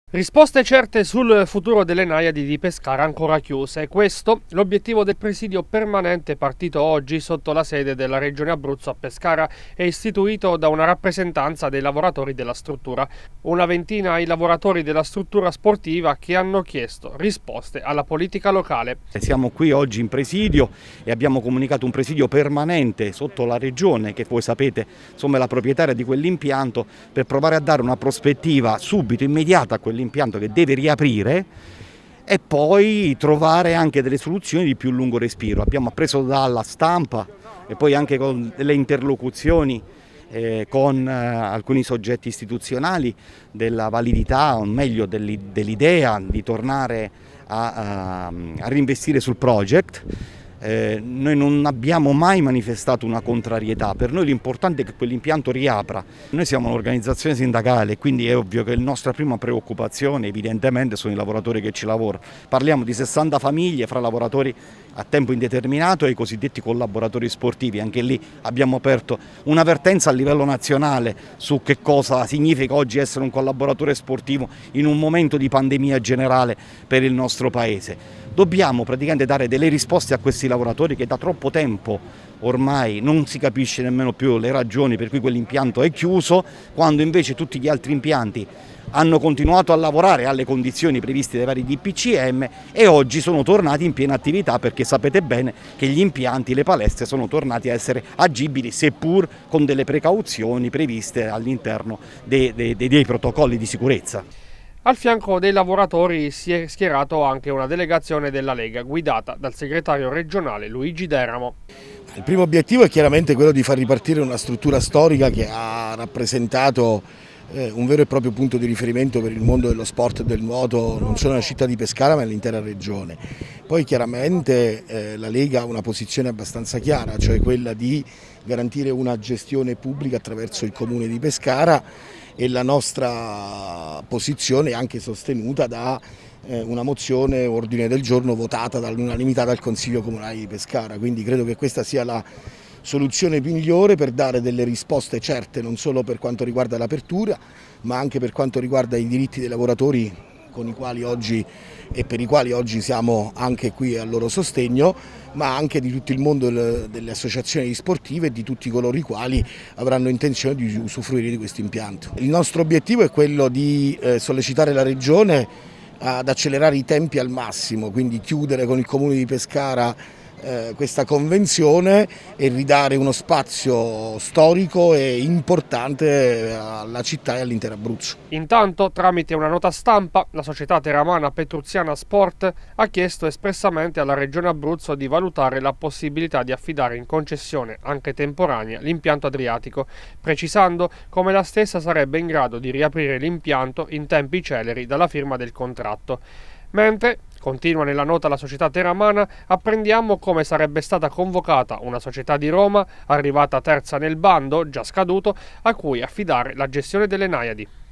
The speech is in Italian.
Risposte certe sul futuro delle Naiadi di Pescara ancora chiuse. Questo l'obiettivo del presidio permanente partito oggi sotto la sede della Regione Abruzzo a Pescara e istituito da una rappresentanza dei lavoratori della struttura. Una ventina i lavoratori della struttura sportiva che hanno chiesto risposte alla politica locale. Siamo qui oggi in presidio e abbiamo comunicato un presidio permanente sotto la Regione, che voi sapete insomma è la proprietaria di quell'impianto, per provare a dare una prospettiva subito, immediata a quell'impianto che deve riaprire e poi trovare anche delle soluzioni di più lungo respiro. Abbiamo appreso dalla stampa e poi anche con delle interlocuzioni con alcuni soggetti istituzionali della validità, o meglio dell'idea di tornare a reinvestire sul project. Noi non abbiamo mai manifestato una contrarietà, per noi l'importante è che quell'impianto riapra. Noi siamo un'organizzazione sindacale, quindi è ovvio che la nostra prima preoccupazione evidentemente sono i lavoratori che ci lavorano. Parliamo di 60 famiglie fra lavoratori a tempo indeterminato e i cosiddetti collaboratori sportivi. Anche lì abbiamo aperto un'avvertenza a livello nazionale su che cosa significa oggi essere un collaboratore sportivo in un momento di pandemia generale per il nostro Paese. Dobbiamo praticamente dare delle risposte a questi lavoratori che da troppo tempo ormai non si capisce nemmeno più le ragioni per cui quell'impianto è chiuso, quando invece tutti gli altri impianti hanno continuato a lavorare alle condizioni previste dai vari DPCM e oggi sono tornati in piena attività, perché sapete bene che gli impianti, le palestre sono tornati a essere agibili, seppur con delle precauzioni previste all'interno dei protocolli di sicurezza. Al fianco dei lavoratori si è schierato anche una delegazione della Lega guidata dal segretario regionale Luigi Deramo. Il primo obiettivo è chiaramente quello di far ripartire una struttura storica che ha rappresentato un vero e proprio punto di riferimento per il mondo dello sport e del nuoto, non solo nella città di Pescara ma nell'intera regione. Poi chiaramente la Lega ha una posizione abbastanza chiara, cioè quella di garantire una gestione pubblica attraverso il comune di Pescara, e la nostra posizione è anche sostenuta da una mozione ordine del giorno votata dall'unanimità dal Consiglio Comunale di Pescara, quindi credo che questa sia la soluzione migliore per dare delle risposte certe non solo per quanto riguarda l'apertura ma anche per quanto riguarda i diritti dei lavoratori con i quali oggi e per i quali oggi siamo anche qui al loro sostegno, ma anche di tutto il mondo delle associazioni sportive e di tutti coloro i quali avranno intenzione di usufruire di questo impianto. Il nostro obiettivo è quello di sollecitare la Regione ad accelerare i tempi al massimo, quindi chiudere con il Comune di Pescara questa convenzione e ridare uno spazio storico e importante alla città e all'intero Abruzzo. Intanto, tramite una nota stampa, la società teramana Petruziana Sport ha chiesto espressamente alla Regione Abruzzo di valutare la possibilità di affidare in concessione, anche temporanea, l'impianto adriatico, precisando come la stessa sarebbe in grado di riaprire l'impianto in tempi celeri dalla firma del contratto. Mentre, continua nella nota la società teramana, apprendiamo come sarebbe stata convocata una società di Roma, arrivata terza nel bando, già scaduto, a cui affidare la gestione delle Naiadi.